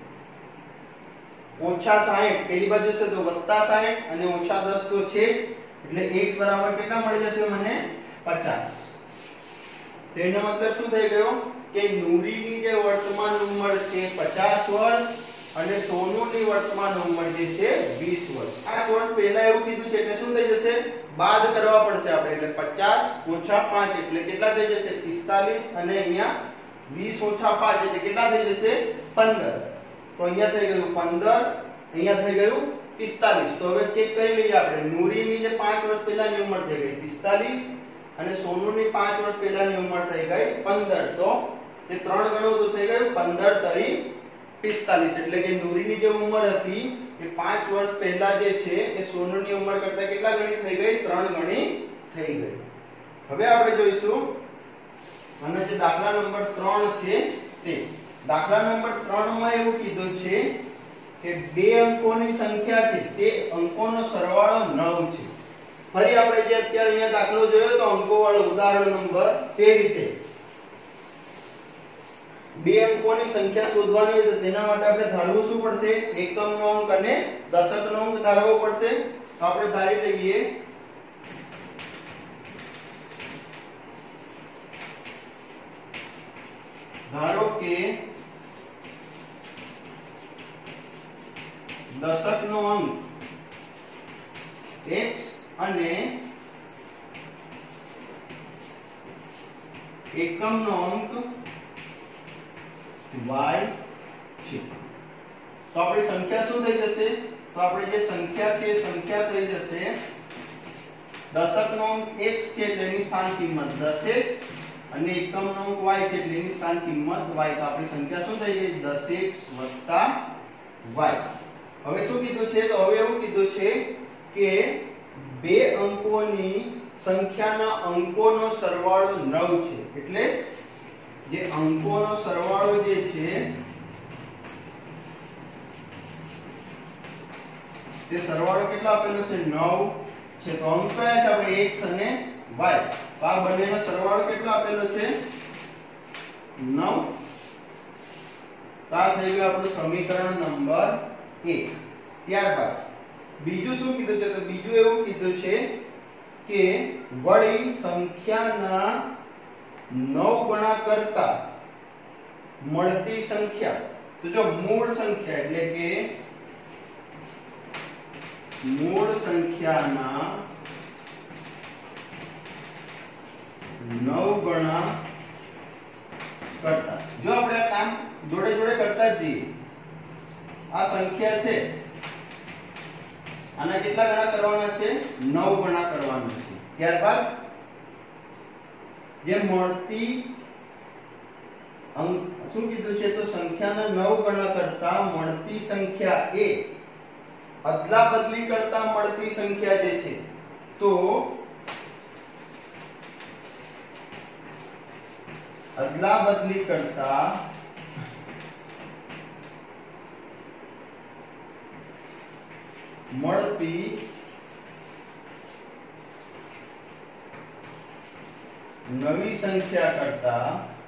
ઓછા સાહીઠ. પેલી બાજુ છે તો વત્તા સાહીઠ અને ઓછા દસ તો છે એટલે x બરાબર કેટલા મળી જશે મને પચાસ. તેનો મતલબ શું થઈ ગયો કે નૂરીની જે વર્તમાન ઉંમર છે પચાસ વર્ષ અને સોનુની વર્તમાન ઉંમર જે છે વીસ વર્ષ. આ વર્ષ પહેલા એવું કીધું છે એટલે શું થઈ જશે બાદ કરવા પડશે આપણે. એટલે પચાસ ઓછા પાંચ એટલે કેટલા થઈ જશે પિસ્તાલીસ અને અહીંયા વીસ ઓછા પાંચ એટલે કેટલા થઈ જશે પંદર. તો અહીંયા થઈ ગયું પંદર, અહીંયા થઈ ગયું પિસ્તાલીસ. તો હવે ચેક કરી લઈએ આપણે. નૂરીની જે પાંચ વર્ષ પહેલાની ઉંમર થઈ ગઈ પિસ્તાલીસ અને સોનુની પાંચ વર્ષ પહેલાની ઉંમર થઈ ગઈ પંદર. તો એ ત્રણ ગણું તો થઈ ગયું પંદર તરી પિસ્તાલીસ. એટલે કે નૂરીની જે ઉંમર હતી એ પાંચ વર્ષ પહેલા જે છે એ સોનુની ઉંમર કરતા કેટલા ગણી થઈ ગઈ ત્રણ ગણી થઈ ગઈ. હવે આપણે જોઈશું અને જે દાખલા નંબર ત્રણ છે તે. દાખલા નંબર ત્રણ માં એવું કીધું છે કે બે અંકોની સંખ્યા છે તે અંકોનો સરવાળો નવ છે. ફરી આપણે જે અત્યારે અહીંયા દાખલો જોયો તો અંકો વાળો ઉદાહરણ નંબર તે રીતે બે અંકોની સંખ્યા શોધવાની હોય તો તેના માટે આપણે ધારવું શું પડશે એકમનો અંક અને દશકનો અંક ધારવો પડશે. તો આપણે ધારી લઈએ ધારો કે દશકનો અંક x અને એકમનો અંક y છે. તો આપણી સંખ્યા શું થઈ જશે તો આપણે જે સંખ્યા છે સંખ્યા થઈ જશે દશકનો અંક x છે એટલે એની સ્થાન કિંમત દસ x અને એકમનો અંક y છે એટલે એની સ્થાન કિંમત y. તો આપણી સંખ્યા શું થઈ ગઈ દસ x y. હવે શું કીધું છે તો હવે એવું કીધું છે કે બે અંકોની સંખ્યાના અંકોનો સરવાળો નવ છે. એટલે જે અંકોનો સરવાળો જે છે તે સરવાળો કેટલો આપેલો છે નવ છે, તો અંક કયા છે આપણે x અને y, તો આ બંનેનો સરવાળો કેટલો આપેલો છે નવ. તો આ થઈ ગયું આપણું સમીકરણ નંબર એક. ત્યારબાદ બીજું શું કીધું છે, તો બીજું એવું કીધું છે કે વળી સંખ્યાના નવ ગણા કરતા મળતી સંખ્યા, તો જો મૂળ સંખ્યા એટલે કે મૂળ સંખ્યાના નવ ગણા કરતા, જો આપણે આ કામ જોડે જોડે કરતા જ જઈએ, આ સંખ્યા છે આના કેટલા ગણા કરવાના છે નવ ગણા કરવાના છે. ત્યારબાદ જે મળતી અંક શું કીધું છે, તો સંખ્યાના નવ ગણા કરતા મળતી સંખ્યા એ અદલા બદલી કરતા મળતી સંખ્યા જે છે, તો અદલા બદલી કરતા મળતી નવી સંખ્યા કરતા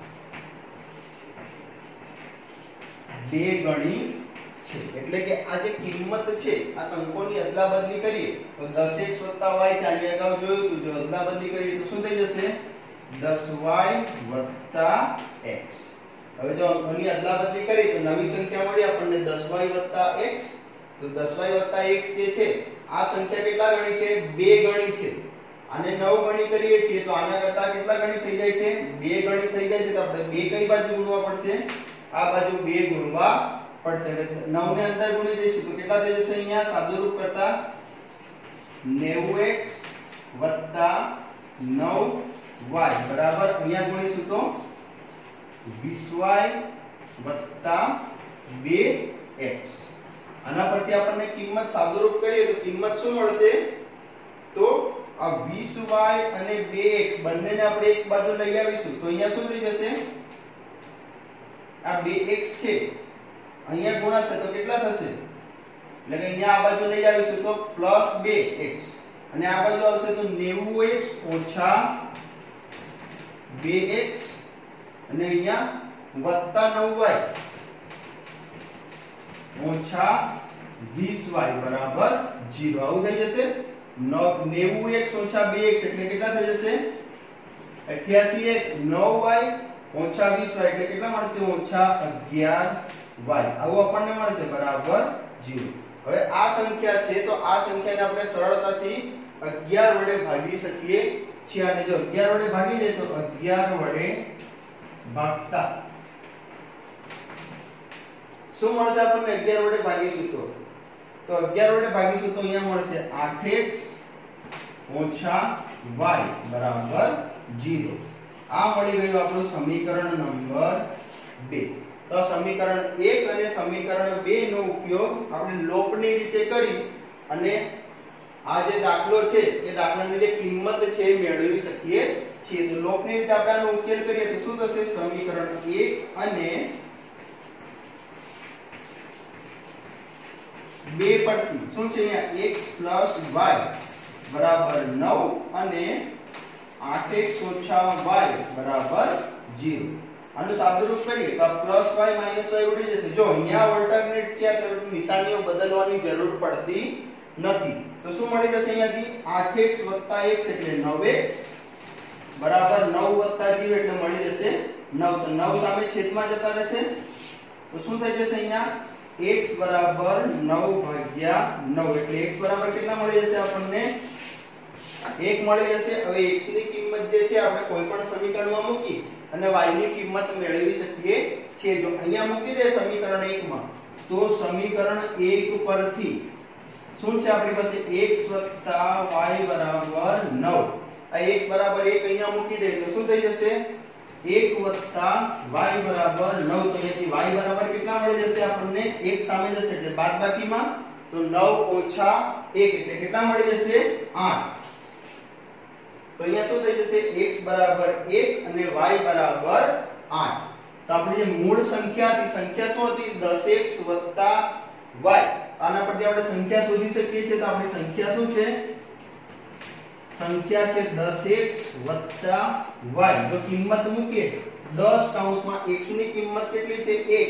બે ગણી છે. એટલે કે આ જે કિંમત છે આ સંકોની અદલા બદલી કરીએ તો દસ એક્સ y છે, આની અગાઉ જોયું હતું, જો અદલા બદલી કરીએ તો શું થઈ જશે દસ વાય x. હવે જો અંકોની અદલા બદલી કરીએ તો નવી સંખ્યા મળી આપણને દસ વાય x, તો દસ વાય x જે છે આ સંખ્યા કેટલા ગણી છે બે ગણી છે, આને નવ ગણી કરીએ છીએ તો આના કરતા કેટલા ગણી થઈ જાય છે બે ગણી થઈ જાય છે. તો આપણે બે કઈ બાજુ ગુણવા પડશે, આ બાજુ બે ગુણવા પડશે. એટલે નવ ને અંદર ગુણી દઈશું તો કેટલા થઈ જશે, અહીંયા સાદુરૂપ કરતા નેવું એક્સ નવ વાય બરાબર, અહીંયા ગુણીશું તો વીસ વાય બે એક્સ. આના પરથી આપણને કિંમત સાદુરૂપ કરીએ તો કિંમત શું મળશે, તો આ વીસ વાય અને બે એક્સ બંનેને આપણે એક બાજુ લઈ આવીશું તો અહીંયા શું થઈ જશે, આ બે એક્સ છે અહીંયા ગુણાશે તો કેટલા થશે, એટલે કે અહીંયા આ બાજુ લઈ આવીશું તો પ્લસ બે એક્સ અને આ બાજુ આવશે તો નેવું એક્સ ઓછા બે એક્સ અને અહીંયા વત્તા નવ વાય ઓછા વીસ વાય બરાબર ઝીરો. આવું થઈ જશે. નેવું એક્સ ઓછા બે એક્સ એટલે કેટલા થઈ જશે અઠ્યાસી એક્સ, નવ વાય ઓછા વીસ વાય એટલે કેટલા મળશે ઓછા અગિયાર વાય. આવું આપણને મળશે બરાબર ઝીરો. હવે આ સંખ્યા છે તો આ સંખ્યાને આપણે સરળતાથી અગિયાર વડે ભાગી શકીએ છીએ, અને જો અગિયાર વડે ભાગી દે તો અગિયાર વડે ભાગતા શું મળશે આપણને, અગિયાર વડે ભાગીશું તો તો અગિયાર વડે ભાગીશું તો અહીંયા મળશે આઠ એક્સ ઓછા વાય બરાબર ઝીરો. આ મળી ગયું આપણું સમીકરણ નંબર બે. તો સમીકરણ એક અને સમીકરણ બે નો ઉપયોગ આપણે લોપની રીતે કરી અને આ જે દાખલો છે એ દાખલાની જે કિંમત છે એ મેળવી શકીએ છીએ. તો લોપની રીતે આપણે આનો ઉકેલ કરીએ તો શું થશે, સમીકરણ એક અને બે પરથી શું છે અહીંયા x y બરાબર નવ અને આઠ એક્સ ઓછા y બરાબર ઝીરો. આનું સાદુરૂપ કરીએ તો આ પ્લસ y માઈનસ y ઉડી જશે. જો અહીંયા ઓલ્ટરનેટ છે એટલે નિશાનીઓ બદલવાની જરૂર પડતી નથી. તો શું મળી જશે અહીંયાથી આઠ એક્સ x એટલે નવ એક્સ બરાબર નવ ઝીરો એટલે મળી જશે નવ. તો નવ સામે છેદમાં જતા રહેશે તો શું થઈ જશે અહીંયા x બરાબર નવ ભાગ્યા નવ એટલે x બરાબર કેટલા મળી જશે આપણને એક મળી જશે. હવે x ની કિંમત જે છે આપણે કોઈ પણ સમીકરણમાં મૂકી અને y ની કિંમત મેળવી શકીએ છીએ. જો અહીંયા મૂકી દે સમીકરણ એક માં તો સમીકરણ એક પરથી શું છે આપણી પાસે x y બરાબર નવ. આ x બરાબર એક અહીંયા મૂકી દે તો શું થઈ જશે એક વત્તા y બરાબર નવ. તો અહીંયાથી y બરાબર કેટલા મળી જશે આપણને એક સામે જશે એટલે બાદબાકીમાં તો નવ ઓછા એક એટલે કેટલા મળી જશે આઠ. તો અહીંયા શું થઈ જશે x બરાબર એક અને y બરાબર આઠ. તો આપણી જે મૂળ સંખ્યા હતી સંખ્યા શું હતી દસ એક્સ y આના પરથી આપણે સંખ્યા શોધી શકીએ છીએ તો આપણી સંખ્યા શું છે સંખ્યા છે દસ એક્સ વત્તા વાય જો કિંમત મૂકીએ દસ કૌંસમાં x ની કિંમત કેટલી છે એક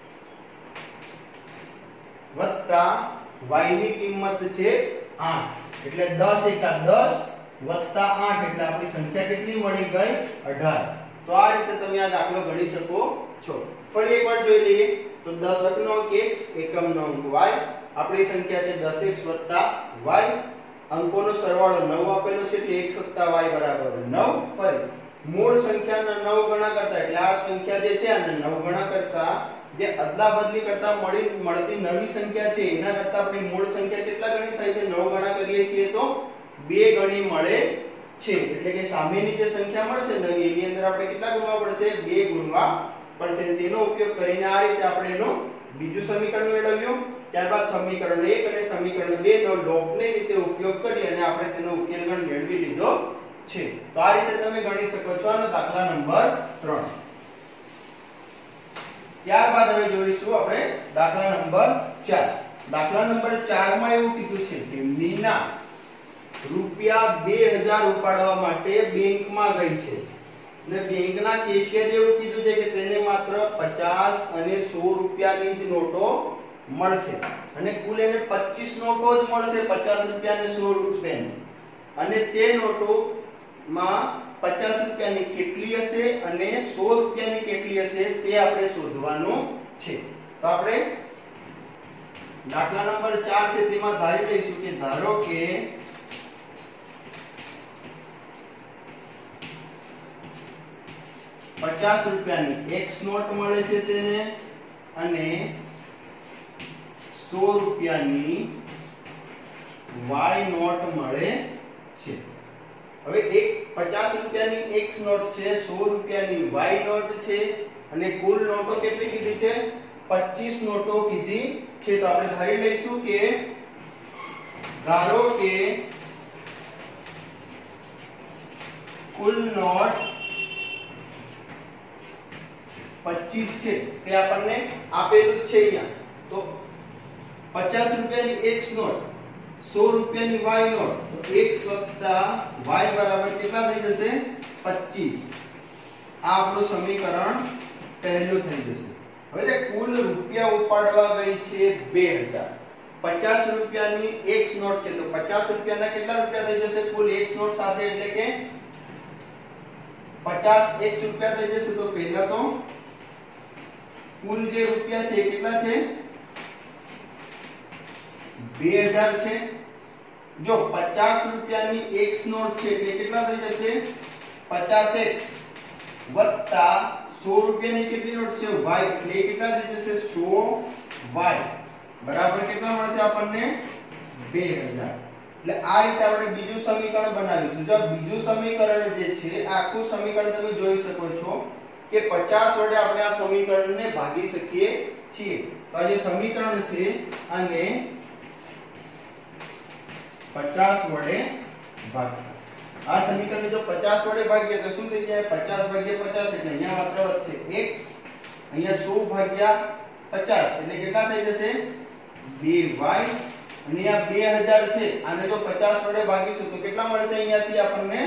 વત્તા y ની કિંમત છે આઠ એટલે દસ એકા દસ વત્તા આઠ એટલે આપણી સંખ્યા કેટલી મળી ગઈ અઢાર તો આ રીતે તમે આ દાખલો ગણી શકો છો ફરી એકવાર જોઈ લઈએ તો દસ નો અંક x એકમ નો અંક y આપણી સંખ્યા છે દસ એક્સ વત્તા y અંકોનો સરવાળો નવ આપેલો છે એટલે x વત્તા y બરાબર નવ ફરી મૂળ સંખ્યાના નવ ગણા કરતા એટલે આ સંખ્યા જે છે આને નવ ગણા કરતા જે અદલાબદલી કરતા મળી મળતી નવી સંખ્યા છે એના કરતા આપણી મૂળ સંખ્યા કેટલા ગણી થાય છે નવ ગણા કરીએ છીએ તો બે ગણી મળે છે એટલે કે સામેની જે સંખ્યા મળશે નવી એની અંદર આપણે કેટલા ગુણવા પડશે બે ગુણવા પડશે તેનો ઉપયોગ કરીને આ રીતે આપણે એનો બીજું સમીકરણ મેળવ્યું ત્યારબાદ સમીકરણ એક અને સમીકરણ બે નો લોપની રીતે ઉપયોગ કરી અને આપણે તેનો ઉકેલ ગણ મેળવી લીધો છે તો આ રીતે તમે ગણી શકો છો અને દાખલા નંબર ત્રણ ત્યારબાદ હવે જોઈશું આપણે દાખલા નંબર ચાર દાખલા નંબર ચાર માં એવું કીધું છે કે મીના રૂપિયા બે હજાર ઉપાડવા માટે બેંકમાં ગઈ છે અને બેંકના કેશિયર એવું કીધું છે કે તેને માત્ર પચાસ અને સો રૂપિયાની જ નોટો મળશે અને કુલ એને પચીસ નોટો જ મળશે પચાસ રૂપિયા અને સો રૂપિયાની અને તે નોટો માં પચાસ રૂપિયાની કેટલી હશે અને સો રૂપિયાની કેટલી હશે તે આપણે શોધવાનું છે તો આપણે દાખલા નંબર ચાર છે તેમાં ધારી લઈશું કે ધારો કે પચાસ રૂપિયાની x નોટ મળે છે તેને અને સો રૂપિયાની y નોટ મળે છે હવે એક પચાસ રૂપિયાની x નોટ છે સો રૂપિયાની y નોટ છે અને કુલ નોટો કેટલી કીધી છે પચીસ નોટો કીધી છે તો આપણે ધારી લઈશું કે ધારો કે કુલ નોટ પચીસ છે તે આપણને આપેલું છે અહીંયા તો પચાસ રૂપિયાની x નોટ સો રૂપિયાની y નોટ તો x વત્તા y બરાબર કેટલા થઈ જશે પચીસ આ આપણું સમીકરણ પહેલું થઈ જશે હવે તે કુલ રૂપિયા ઉપાડવા ગઈ છે બે હજાર પચાસ રૂપિયાની x નોટ છે તો પચાસ રૂપિયાના કેટલા રૂપિયા થઈ જશે કુલ x નોટ સાથે એટલે કે પચાસ x રૂપિયા થઈ જશે તો પહેલા તો કુલ જે રૂપિયા છે કેટલા છે બે હજાર છે જો પચાસ રૂપિયાની x નોટ છે એટલે કેટલા થઈ જશે પચાસ x વત્તા સો રૂપિયાની કેટલી નોટ છે y એટલે કેટલા થઈ જશે સો y બરાબર કેટલા મળશે આપણને બે હજાર એટલે આ રીતે આપણે બીજું સમીકરણ બનાવીશું જો બીજું સમીકરણ જે છે આખું સમીકરણ તમે જોઈ શકો છો કે પચાસ વડે આપણે આ સમીકરણને ભાગી શકીએ છીએ તો આ જે સમીકરણ છે આને પચાસ વડે ભાગીએ આ સમીકરણને જો પચાસ વડે ભાગીએ તો શું થઈ જાય પચાસ ભાગ્યા પચાસ એટલે અહીંયા માત્ર વધશે x અહીંયા સો ભાગ્યા પચાસ એટલે કેટલા થઈ જશે બે y અને આ બે હજાર છે આને જો પચાસ વડે ભાગીશું તો કેટલા મળશે અહીંયાથી આપણને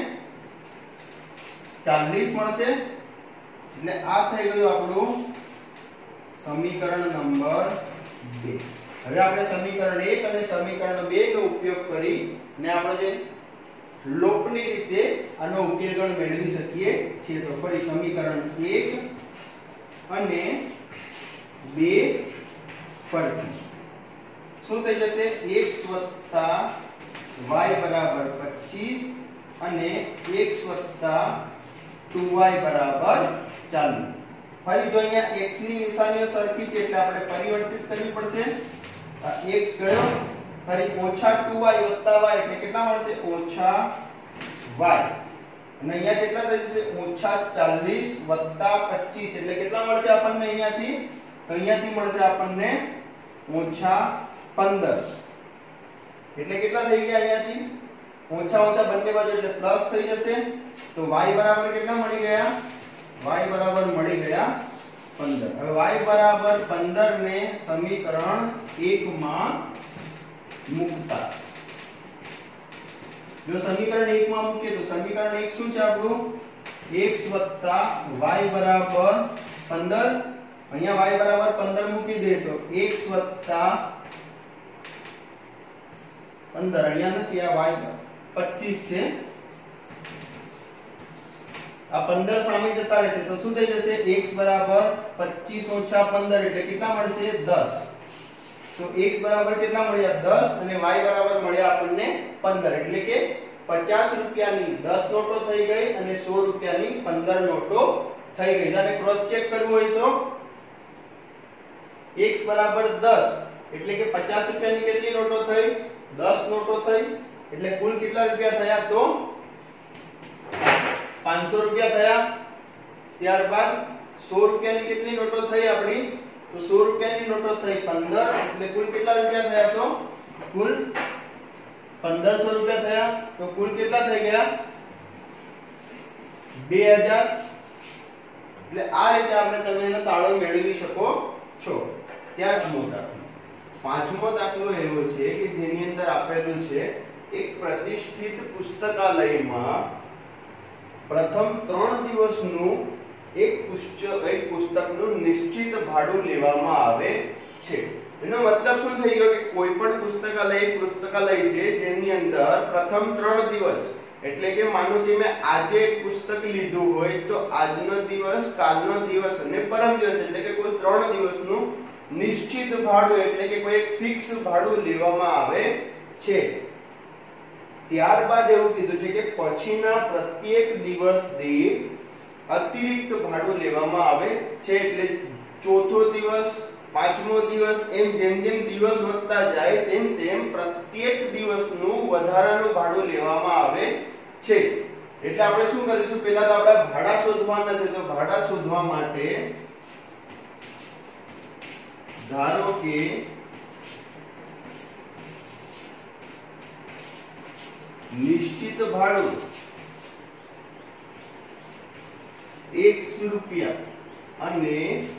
ચાલીસ મળશે એટલે આ થઈ ગયું આપણું સમીકરણ નંબર બે હવે આપણે સમીકરણ એક અને સમીકરણ બે નો ઉપયોગ કરીને આપણે જે લોપની રીતે આનો ઉકેલ ગણ મેળવી શકીએ છીએ તો ફરી સમીકરણ એક અને બે પરથી શું થઈ જશે x y બરાબર પચીસ અને x ટુ વાય બરાબર ચાલીસ ફરી જો અહીંયા x ની નિશાનીઓ સરખી છે એટલે આપણે પરિવર્તિત કરવી પડશે આ x ગયો ફરી ઓછા ટુ વાય વત્તા y એટલે કેટલા મળશે ઓછા y અને અહીંયા કેટલા થઈ જશે ઓછા ચાલીસ વત્તા પચીસ એટલે કેટલા મળશે આપણને અહીંયાથી તો અહીંયાથી મળશે આપણને ઓછા પંદર એટલે કેટલા થઈ ગયા અહીંયાથી ઓછા ઓછા બંને બાજુ એટલે પ્લસ થઈ જશે તો y બરાબર કેટલા મળી ગયા y બરાબર મળી ગયા पंदर। હવે y બરાબર पंदर ને સમીકરણ એક માં મૂકતા, જો સમીકરણ એક માં મૂકીએ તો સમીકરણ એક શું છે આપણું x y બરાબર पंदर, અહીંયા y બરાબર पंदर મૂકી દે તો x पंदर, અહીંયા નથી, આ y पच्चीस છે, આ पंदर સામે જતા રહેશે તો શું થઈ જશે x બરાબર पच्चीस ઓછા पंदर એટલે કેટલા મળશે दस। તો x બરાબર કેટલા મળ્યા दस અને y બરાબર મળ્યા આપણને पंदर, એટલે કે पचास રૂપિયાની दस નોટો થઈ ગઈ અને सौ રૂપિયાની पंदर નોટો થઈ ગઈ। જાને ક્રોસ ચેક કરવું હોય તો x બરાબર दस એટલે કે पचास રૂપિયાની કેટલી નોટો થઈ दस નોટો થઈ, એટલે કુલ કેટલા રૂપિયા થયા તો पांच सौ રૂપિયા થયા। ત્યારબાદ सौ રૂપિયાની કેટલી નોટો થઈ આપણી તો सौ રૂપિયાની નોટો થઈ पंदर એટલે કુલ કેટલા રૂપિયા થયા તો કુલ पंदर सौ રૂપિયા થયા। તો કુલ કેટલા થઈ ગયા બે હજાર। એટલે આ રીતે આપણે તમે એનો તાળો મેળવી શકો છો। ત્યાર જુઓ દાખલો પાંચમો દાખલો એવો છે કે જેની અંદર આપેલું છે એક પ્રતિષ્ઠિત પુસ્તકાલયમાં પ્રથમ ત્રણ દિવસનું એક પુસ્તક એક પુસ્તકનું નિશ્ચિત ભાડું લેવામાં આવે છે। એનો મતલબ શું થઈ ગયો કે કોઈ પણ પુસ્તકાલય એક પુસ્તકાલય છે જેની અંદર પ્રથમ ત્રણ દિવસ એટલે કે માનો કે મેં આજે એક પુસ્તક લીધું હોય તો આજનો દિવસ, કાલનો દિવસ અને પરમ દિવસ એટલે કે કોઈ ત્રણ દિવસનું નિશ્ચિત ભાડું એટલે કે કોઈ એક ફિક્સ ભાડું લેવામાં આવે છે। ત્યારબાદ એવું કીધું છે કે પછીના પ્રત્યેક દિવસ દીઠ અતિરિક્ત ભાડું લેવામાં આવે છે। એટલે ચોથો દિવસ, પાંચમો દિવસ એમ જેમ જેમ દિવસ વધતા જાય તેમ તેમ પ્રત્યેક દિવસનું વધારાનું ભાડું લેવામાં આવે છે। એટલે આપણે શું કરીશું પહેલા તો આપણે ભાડા શોધવાના છે। તો ભાડા શોધવા માટે ધારો કે નિશ્ચિત ભાડું एक રૂપિયા અને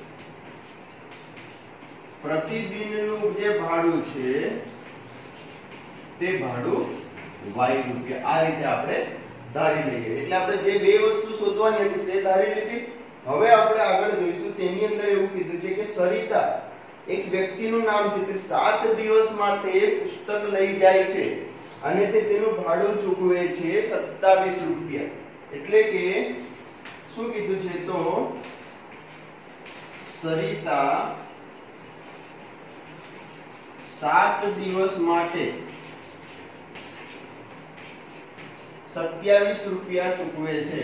પ્રતિદિનનું જે ભાડું છે તે ભાડું y રૂપિયા। આ રીતે આપણે ધારી લઈએ। એટલે આપણે જે બે વસ્તુ શોધવાની હતી તે ધારી લીધી। હવે આપણે આગળ જોઈશું। તેની અંદર એવું કીધું છે કે સરિતા એક વ્યક્તિનું નામ છે, તે સાત દિવસ માટે પુસ્તક લઈ જાય છે અને તે તેનું ભાડું ચૂકવે છે સત્તાવીસ રૂપિયા। એટલે કે શું કીધું છે તો સરિતા સાત દિવસ માટે સત્યાવીસ રૂપિયા ચૂકવે છે।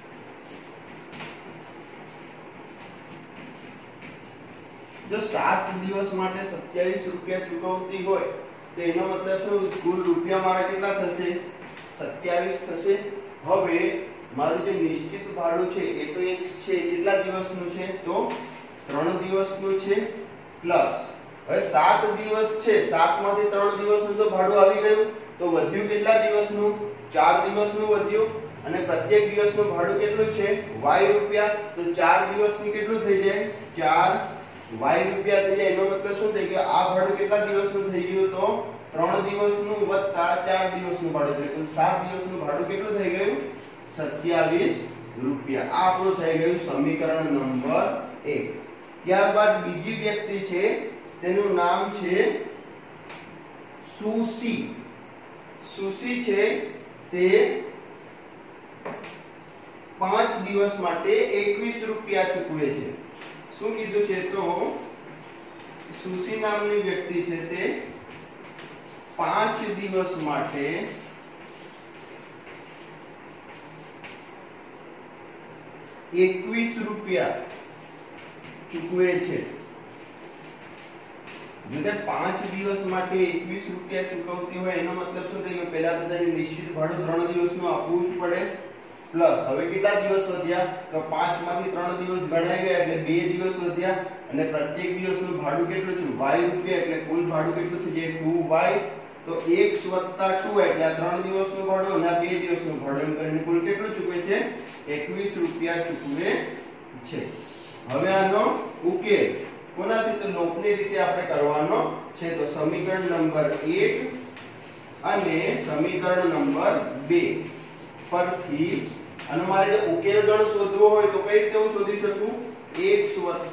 જો સાત દિવસ માટે સત્યાવીસ રૂપિયા ચૂકવતી હોય તો એનો મતલબ શું કુલ રૂપિયા મારા કેટલા થશે સત્યાવીસ થશે। હવે મારું જે નિશ્ચિત ભાડું છે એ તો એક છે કેટલા દિવસનું છે તો ત્રણ દિવસનું છે પ્લસ હવે સાત દિવસ છે, સાત માંથી ત્રણ દિવસનું તો ભાડું આવી ગયું તો વધ્યું કેટલા દિવસનું ચાર દિવસનું વધ્યું અને પ્રત્યેક દિવસનું ભાડું કેટલું છે y રૂપિયા। તો ચાર દિવસની કેટલું થઈ જાય ચાર y રૂપિયા થઈ જાય। એનો મતલબ શું થઈ ગયો આ ભાડું કેટલા દિવસનું થઈ ગયું તો ત્રણ દિવસનું વત્તા ચાર દિવસનું ભાડું એટલે કુલ સાત દિવસનું ભાડું કેટલું થઈ ગયું સત્યાવીસ રૂપિયા। આ આપણું થઈ ગયું સમીકરણ નંબર એક। ત્યારબાદ બીજી વ્યક્તિ છે તેનું નામ છે સુશી। સુશી છે તે પાંચ દિવસ માટે એકવીસ રૂપિયા ચૂકવે છે। શું કીધું છે તો સુશી નામની વ્યક્તિ છે તે પાંચ દિવસ માટે એકવીસ રૂપિયા ચૂકવે છે। જો તે પાંચ દિવસ માટે એકવીસ રૂપિયા ચૂકવતી હોય એનો મતલબ શું થઈ ગયો પહેલા તો તેની નિશ્ચિત ભાડું ત્રણ દિવસનું આપવું જ પડે પ્લસ હવે કેટલા દિવસ વધ્યા તો પાંચ માંથી ત્રણ દિવસ ગણાઈ ગયા એટલે બે દિવસ વધ્યા અને પ્રત્યેક દિવસનું ભાડું કેટલું છે y રૂપિયા એટલે કુલ ભાડું કેટલું થઈ જાય ટુ વાય। તો x વત્તા ટુ એટલે આ ત્રણ દિવસનું ભાડું અને આ બે દિવસનું ભાડું એમ કરીને કુલ કેટલું ચૂકવે છે એકવીસ રૂપિયા ચૂકવે છે। હવે આનો ઉકેલ કોનાથી? તો લોપની રીતે આપણે કરવાનો છે. તો સમીકરણ નંબર એક અને સમીકરણ નંબર બે પરથી અને મારે જો ઉકેલ ગણ શોધવો હોય તો કઈ રીતે હું શોધી શકું? x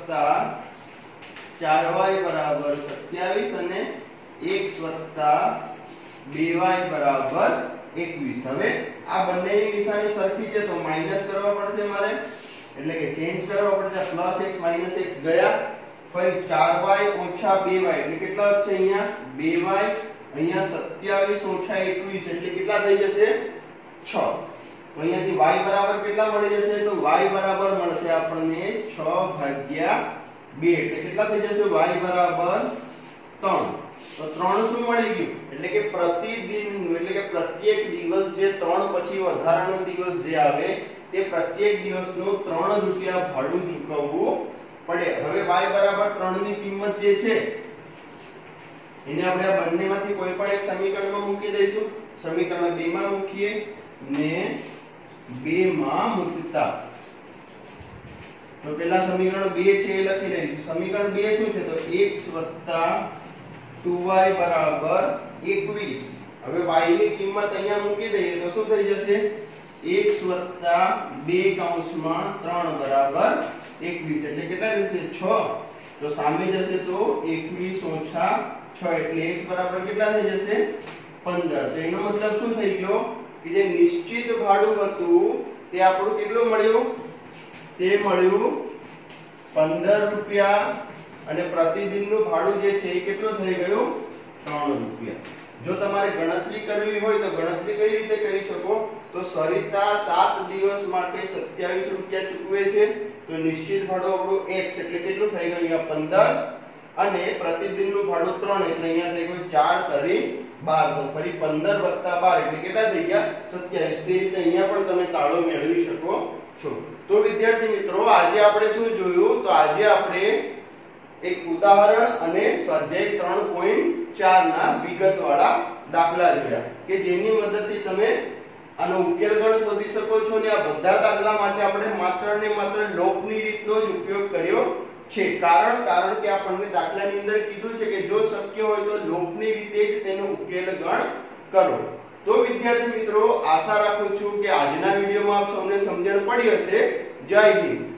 + ચાર વાય બરાબર સત્યાવીસ અને x + બે વાય બરાબર એકવીસ. હવે આ બંનેની નિશાની સરખી છે તો માઈનસ કરવા પડશે મારે, એટલે કે ચેન્જ કરવા પડશે. પ્લસ x માઈનસ x ગયા, ફરી ચાર વાય ઓછા બે વાય એટલે કેટલા વધશે? અહીંયા બે વાય, અહીંયા સત્યાવીસ ઓછા એકવીસ એટલે કેટલા થઈ જશે? છ. તો અહીંયાથી y બરાબર કેટલા મળી જશે? તો y બરાબર મળશે આપણને છ ભાગ્યા બે એટલે કેટલા થઈ જશે? y બરાબર ત્રણ. તો ત્રણ શું મળી ગયું? એટલે કે પ્રતિદિન એટલે કે પ્રત્યેક દિવસ જે ત્રણ પછી વધારાનો દિવસ જે આવે તે પ્રત્યેક દિવસનું ત્રણ રૂપિયા ભાડું ચૂકવવું પડે. હવે y બરાબર ત્રણ ની કિંમત જે છે એને આપણે આ બંનેમાંથી કોઈ પણ એક સમીકરણમાં મૂકી દઈશું. સમીકરણ બે માં મૂકીએ ને બે માં મૂકતા તો પેલા સમીકરણ બે છે એ લખી લઈશું. સમીકરણ બે શું છે? તો x + ટુ વાય બરાબર એકવીસ. હવે y ની કિંમત અહીંયા મૂકી દઈએ તો શું થઈ જશે? x + બે કૌંસમાં ત્રણ બરાબર એકવીસ એટલે કેટલા જશે? છ. તો સામે જશે તો એકવીસ ઓછા છ એટલે x બરાબર કેટલા થઈ જશે? પંદર. તો એનો મતલબ શું થઈ ગયો કે જે નિશ્ચિત ભાડું હતું તે આપણું કેટલું મળ્યું? તે મળ્યું પંદર રૂપિયા અને પ્રતિદિનનું ભાડું જે છે એ કેટલું થઈ ગયું? ત્રણ રૂપિયા. જો તમારે ગણતરી કરવી હોય તો ગણતરી કઈ રીતે કરી શકો? તો સરિતા સાત દિવસ માટે સત્યાવીસ રૂપિયા ચૂકવે છે તો નિશ્ચિત ભાડું આપણું x એટલે કેટલું થઈ ગયું? અહીંયા પંદર અને પ્રતિદિનનું ભાડું ત્રણ એટલે અહીંયા થઈ ગયું ચાર તરી બાર. તો ફરી પંદર વત્તા બાર એટલે કેટલા થઈ ગયા? સત્યાવીસ. તે રીતે અહીંયા પણ તમે તાળો મેળવી શકો છો. તો વિદ્યાર્થી મિત્રો આજે આપણે શું જોયું? તો આજે આપણે એક ઉદાહરણ અને સ્વાધ્યાય ત્રણ પોઈન્ટ ચાર ના વિગતવાળા દાખલા જોયા કે જેની મદદથી તમે આનો ઉકેલ ગણ શોધી શકો છો. ને આ બધા દાખલા માટે આપણે માત્ર ને માત્ર લોપની રીતનો જ ઉપયોગ કર્યો છે. કારણ કારણ કે આપણને દાખલાની અંદર કીધું છે કે જો શક્ય હોય તો લોપની રીતે જ તેનો ઉકેલ ગણ કરો. તો વિદ્યાર્થી મિત્રો આશા રાખું છું કે આજના વિડીયોમાં આપ સૌને સમજણ પડી હશે. જય હિન્દ.